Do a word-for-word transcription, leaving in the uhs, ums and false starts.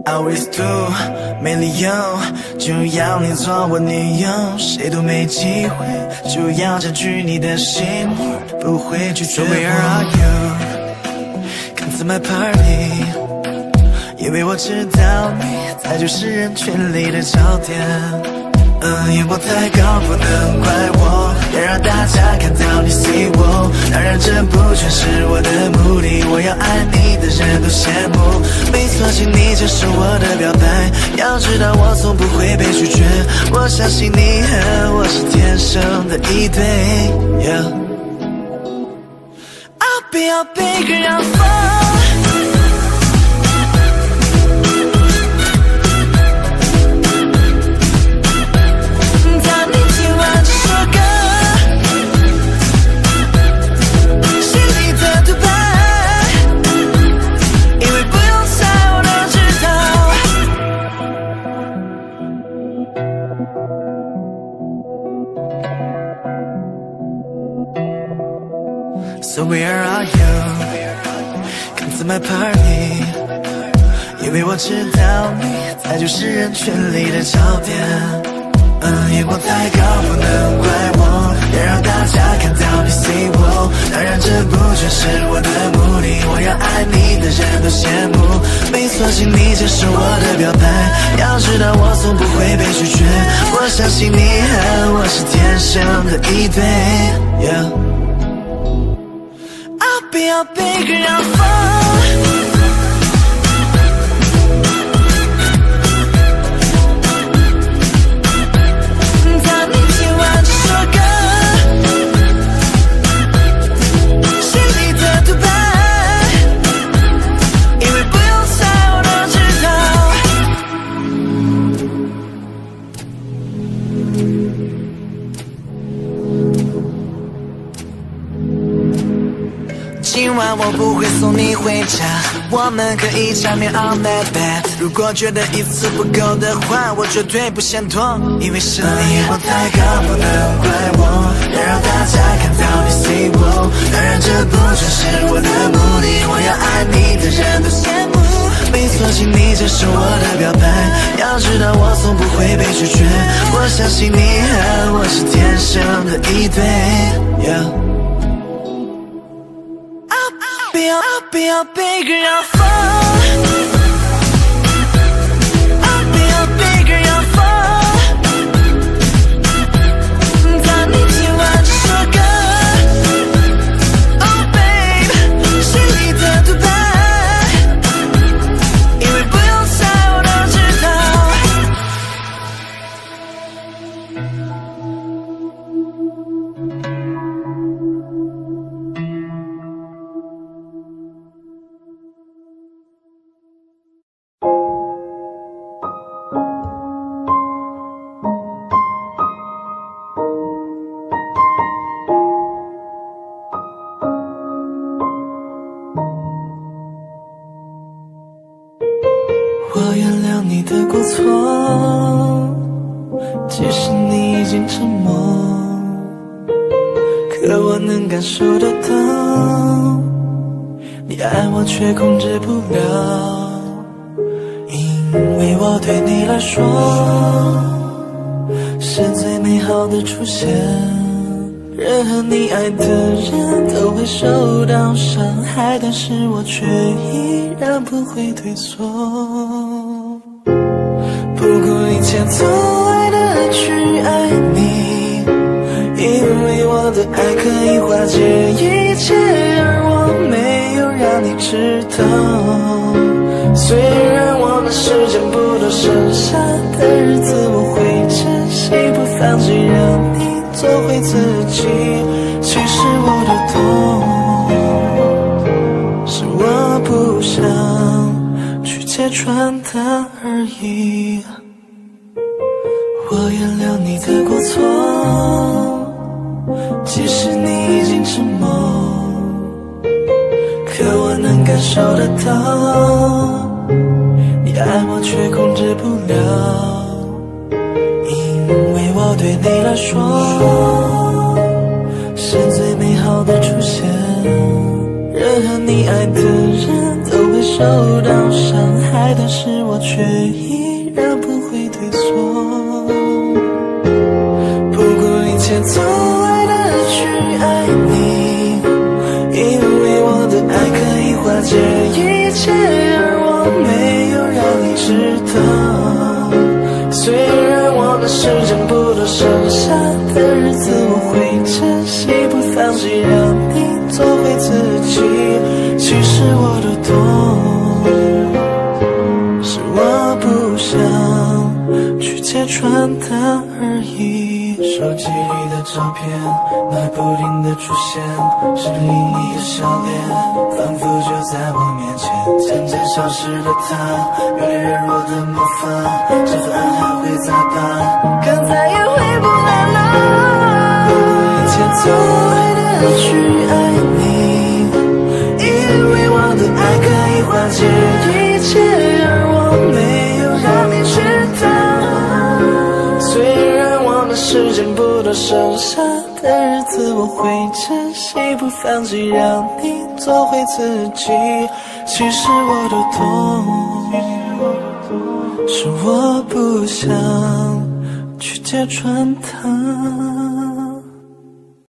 always do， 没理由就要你做我女友，谁都没机会就要占据你的心，不会拒绝我。So where are you? Come to my party， 因为我知道你才就是人群里的焦点。嗯，眼光太高不能怪我，要让大家看到你 see 我。当然这不全是我的目的，我要爱你的人都羡慕。没错，请你接受我的表白，要知道我从不会被拒绝。我相信你和我是天生的一对。Yeah. I'll be your big girl for。So where are you? Come to my party， 因为我知道你才就是人群里的焦点。嗯，眼光太高不能怪我，要让大家看到你 see 我。当然这不全是我的目的，我要爱你的人都羡慕。没错，请你接受我的表白，要知道我从不会被拒绝。我相信你和我是天生的一对。Yeah. I'll be your big girl for。今晚我不会送你回家，我们可以缠绵 on that bed。如果觉得一次不够的话，我绝对不嫌多，因为是你眼光太高不能怪我，要让大家看到你 see 我。当然这不全是我的目的，我要爱你的人都羡慕。没错，请你接受我的表白，要知道我从不会被拒绝。我相信你和我是天生的一对。Yeah. I'll be your big girl for。我原谅你的过错，即使你已经沉默，可我能感受得到，你爱我却控制不了，因为我对你来说是最美好的出现。任何你爱的人都会受到伤害，但是我却依然不会退缩，不顾一切阻碍的去爱你，因为我的爱可以化解一切，而我没有让你知道。虽然我们时间不多，剩下的日子我会珍惜，不放弃让你做回自己。其实我的痛是我不想去揭穿它而已。我原谅你的过错，即使你已经沉默，可我能感受得到，你爱我却控制不了，因为我对你来说是最美好的出现。任何你爱的人都会会受到伤害，但是我却依然不会退缩，不顾一切阻碍的去爱你，因为我的爱可以化解一切，而我没有让你知道。虽然我们时间不多，剩下的日子我会珍惜，不放弃让你做回自己。其实我都懂，是我不想去揭穿它而已。手机里的照片，那不停的出现，是另一个笑脸，仿佛就在我面前。渐渐消失的他，有点软弱的魔法，这份爱还会再吧，可再也回不来了。不顾一切阻碍的去爱你，因为我的爱可以化解一切，而我没有让你知道。虽然我们时间不多，剩下的日子我会珍惜，不放弃让你做回自己。其实我都懂，是我不想去揭穿它。